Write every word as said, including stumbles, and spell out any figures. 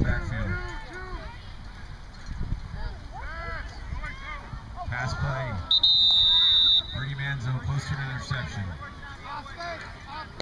backfield. Pass play. Bernie Manzo close to an interception.